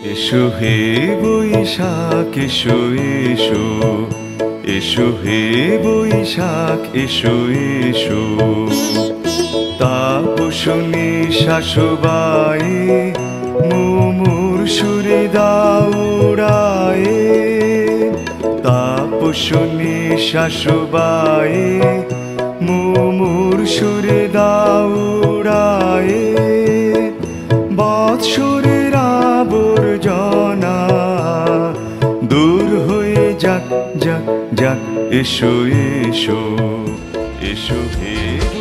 এসো হে বৈশাখ এসো এসো, এসো হে বৈশাখ এসো এসো। তাপসনী শাশুবায়ে মুমুর সুরে দাউড়ায়ে, তাপসনী শাশুবায়ে মুমুর সুরে দাউড়ায়ে। বৎসরের আবর্জনা দূর হয়ে যাক যাক যাক, এসো এসো এসো হে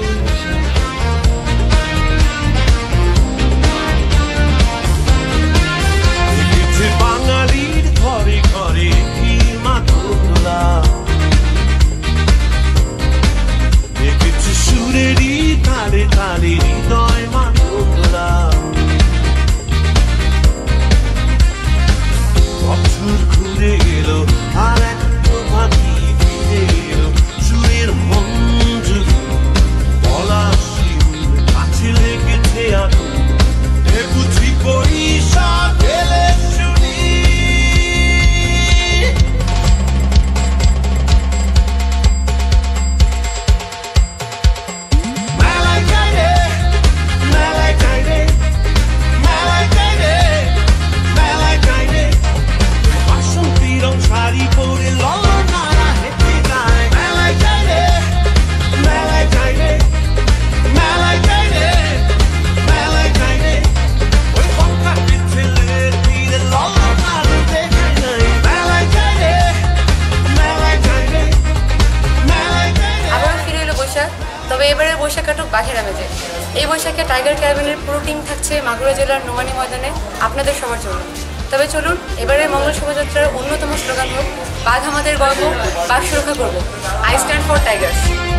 বাঙালির ঘরে ঘরে কি মাতলা, দেখেছি সুরেরই তালে তালে হৃদয় মাতলা। বছর ঘুরে এলো আর এক প্রভাতী ফিরে এলো, সুরের মঞ্জুরি পলাশি কাছে লেগেছে আগুন, এ বুঝি বৈশাখ এলে শুনি। মেলায় যাই রে, মেলায় যাই রে, মেলায় যাই রে, মেলায় যাই রে, বাসন্তী রং শাড়ি পরে ললনারা হেঁটে যায়। মেলায় যাই রে, মেলায় যাই রে, মেলায় যাই রে, মেলায় যাই রে, ওই বখাটে ছেলের ভিড়ে ললনারা দেখে নাই। মেলায় যাই রে, মেলায় যাই রে, মেলায় যাই রে। আবার ফিরে এলো বৈশাখ, তবে এবারের বৈশাখ কাটুক বাঘের আমেজে। এই বৈশাখে টাইগার ক্যারাভ্যানের পুরো টিম থাকছে মাগুরা জেলার নোমানী ময়দানে আপনাদের সবার জন্য। তবে চলুন এবারের মঙ্গল শোভাযাত্রার অন্যতম স্লোগান হোক, বাঘ আমাদের গর্ব, বাঘ সুরক্ষা করবো, আই স্ট্যান্ড ফর টাইগার্স।